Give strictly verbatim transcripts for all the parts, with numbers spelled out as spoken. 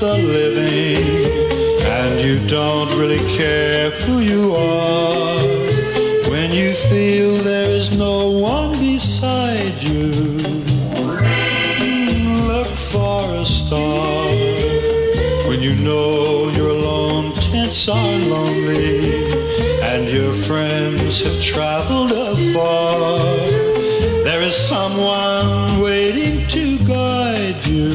worth a living, and you don't really care who you are. When you feel there is no one beside you, look for a star. When you know you're alone, tents are lonely, and your friends have traveled afar, there is someone waiting to guide you.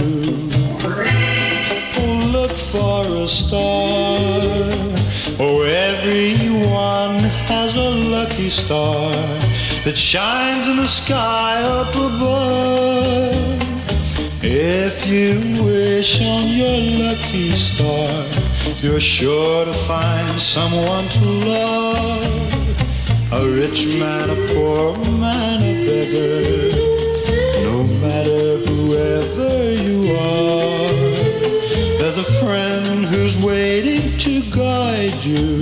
Oh, look for a star. Oh, everyone has a lucky star that shines in the sky up above. If you wish on your lucky star, you're sure to find someone to love. A rich man, a poor man, a beggar, no matter whoever you are, there's a friend who's waiting to guide you.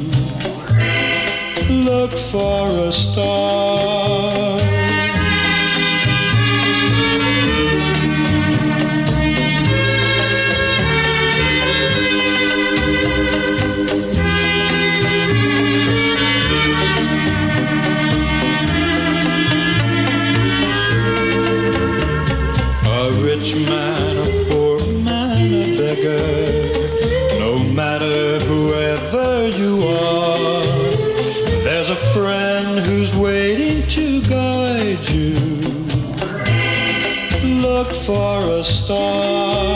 Look for a star. A rich man, a poor man, a beggar, no matter whoever you are, there's a friend who's waiting to guide you. Look for a star.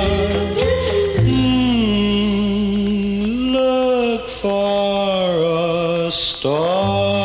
Mm, look for a star.